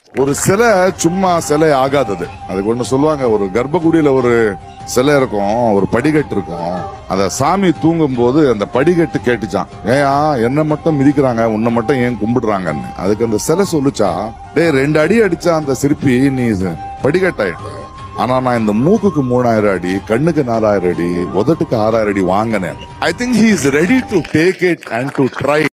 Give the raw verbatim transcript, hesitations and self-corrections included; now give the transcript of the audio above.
ஒரு சிலை சும்மா சிலை ஆகாதது. அதுக்கு ஒண்ணு சொல்லுவாங்க, ஒரு கர்ப்பகுடியில ஒரு சிலை இருக்கும், ஒரு படிக்கட்டு இருக்கும். அத சாமி தூங்கும் போது அந்த படிக்கட்டு கேட்டுச்சான், ஏயா என்ன மட்டும் மிதிக்கிறாங்க, உன்னை மட்டும் ஏன் கும்பிடுறாங்கன்னு. அதுக்கு அந்த சிலை சொல்லுச்சா, டே ரெண்டு அடி அடிச்சா அந்த சிற்பி நீ படிக்கட்டாயிட்ட, ஆனா நான் இந்த மூக்குக்கு மூணாயிரம் அடி, கண்ணுக்கு நாலாயிரம் அடி, உதட்டுக்கு ஆறாயிரம் அடி வாங்கினேன். I think he is ready to take it and to try.